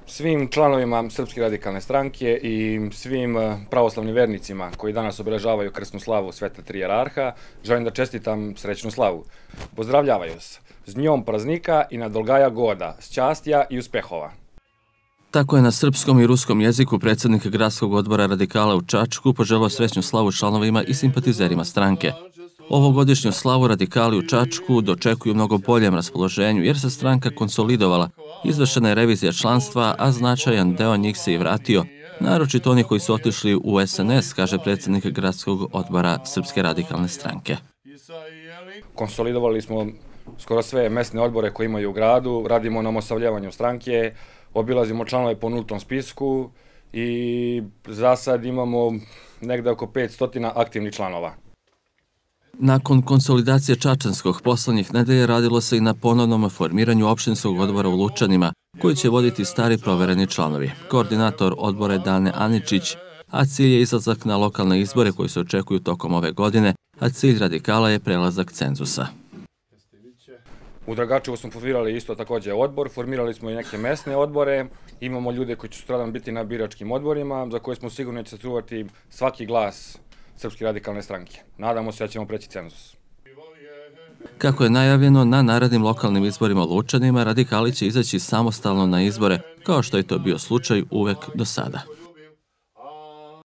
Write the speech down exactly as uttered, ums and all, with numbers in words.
Svim članovima Srpske radikalne stranke i svim pravoslavnim vernicima koji danas obeležavaju krsnu slavu Sveta Tri Jerarha, želim da čestitam srećnu slavu. Pozdravljavaju vas s njom praznika i na dolgaja goda, šćastja i uspehova. Tako je na srpskom i ruskom jeziku predsjednik Gradskog odbora radikala u Čačku poželeo srećnu slavu članovima i simpatizerima stranke. Ovogodišnju slavu radikali u Čačku dočekuju mnogo boljem raspoloženju jer se stranka konsolidovala, izvršena je revizija članstva, a značajan deo njih se i vratio, naročito oni koji su otišli u S N S, kaže predsjednik Gradskog odbora Srpske radikalne stranke. Konsolidovali smo skoro sve mesne odbore koje imaju u gradu, radimo na omosavljavanju stranke, obilazimo članove po nultom spisku i za sad imamo negde oko petsto aktivnih članova. Nakon konsolidacije Čačanskog poslednjih nedelje radilo se i na ponovnom formiranju opštinskog odbora u Lučanima, koji će voditi stari provereni članovi. Koordinator odbora je Dane Aničić, a cilj je izlazak na lokalne izbore koji se očekuju tokom ove godine, a cilj radikala je prelazak cenzusa. U Dragačevu smo formirali isto također odbor, formirali smo i neke mesne odbore, imamo ljude koji će sutradan biti na biračkim odborima, za koje smo sigurni da će čuvati svaki glas Srpske radikalne stranke. Nadamo se da ćemo preći cenzus. Kako je najavljeno, na narednim lokalnim izborima u Lučanima radikali će izaći samostalno na izbore, kao što je to bio slučaj uvek do sada.